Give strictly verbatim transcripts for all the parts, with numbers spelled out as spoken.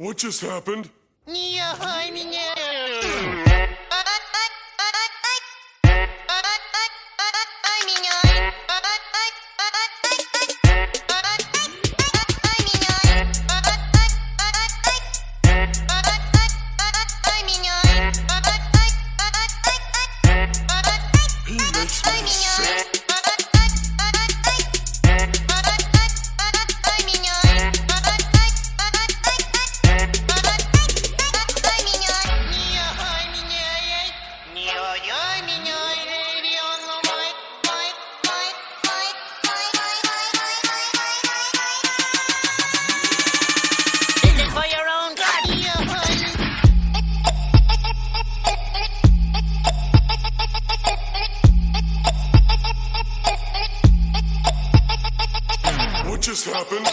What just happened? He makes me sick. What just happened?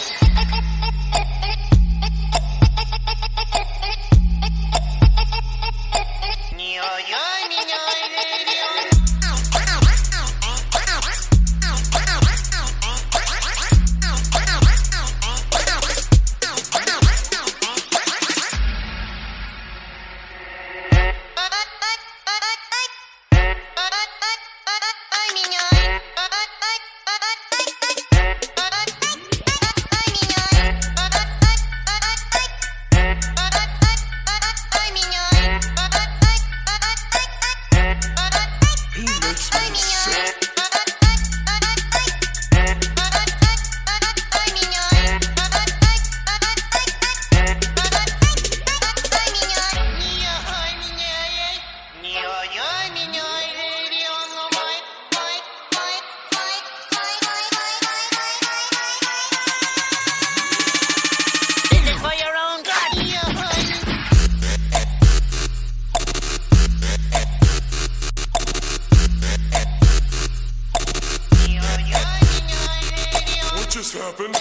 What just happened?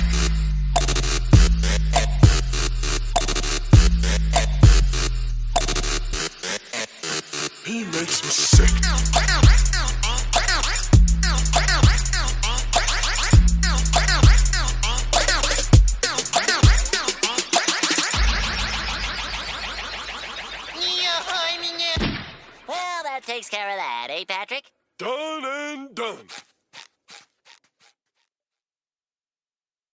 He makes me sick. Well, that takes care of that, eh, Patrick? Done and done.